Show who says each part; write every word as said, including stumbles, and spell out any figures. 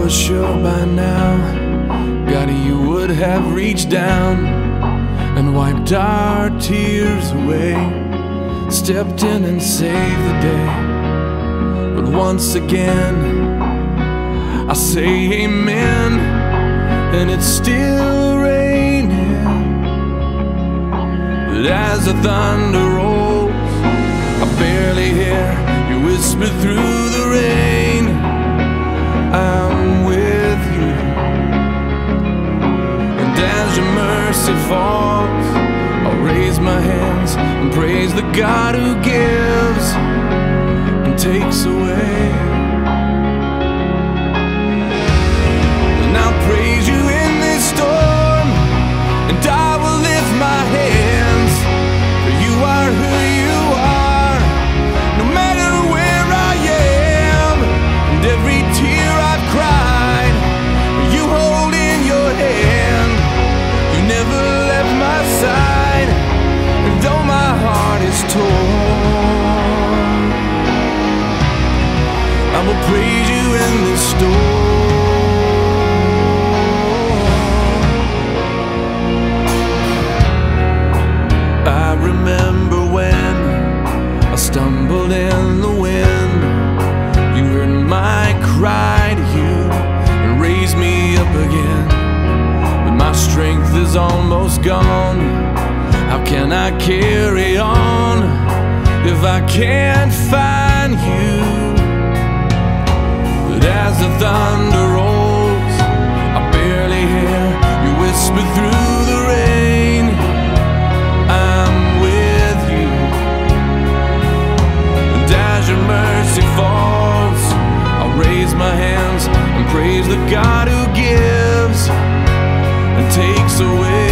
Speaker 1: was sure by now, God, you would have reached down and wiped our tears away, stepped in and saved the day. But once again, I say amen, and it's still raining. But as the thunder rolls, I barely hear you whisper through the rain, I'm with you. And as your mercy falls, I'll raise my hands and praise the God who gives and takes away. And I'll praise you in this storm, and I will lift my hands, for you are who you are, no matter where I am. And every tear I've cried, you hold in your hand. You never left my side, and though my heart is torn, I will praise you in this storm. I remember when I stumbled in the wind, you heard my cry to you and raised me up again. But my strength is almost gone. How can I carry on if I can't find you? But as the thunder rolls, I barely hear you whisper through the rain, I'm with you. And as your mercy falls, I'll raise my hands and praise the God who gives and takes away.